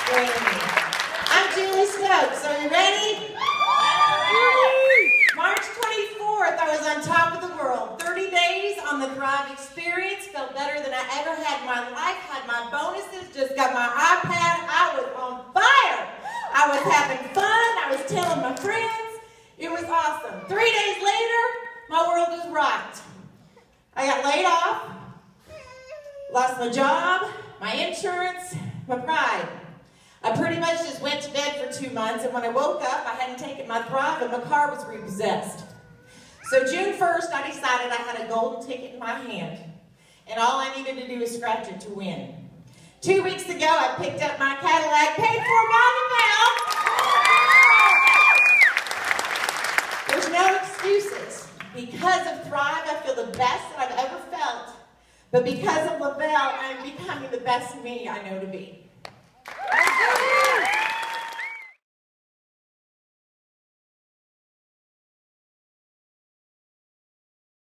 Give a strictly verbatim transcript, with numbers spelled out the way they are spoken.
I'm Julie Stokes. Are you ready? March twenty-fourth, I was on top of the world. thirty days on the Thrive experience. Felt better than I ever had in my life. Had my bonuses. Just got my iPad. I was on fire. I was having fun. I was telling my friends. It was awesome. Three days later, my world was rocked. I got laid off. Lost my job, my insurance, my pride. I pretty much just went to bed for two months, and when I woke up, I hadn't taken my Thrive, and my car was repossessed. So June first, I decided I had a golden ticket in my hand, and all I needed to do was scratch it to win. Two weeks ago, I picked up my Cadillac, paid for by the mail. There's no excuses. Because of Thrive, I feel the best that I've ever felt, but because of Le-Vel, I'm becoming the best me I know to be.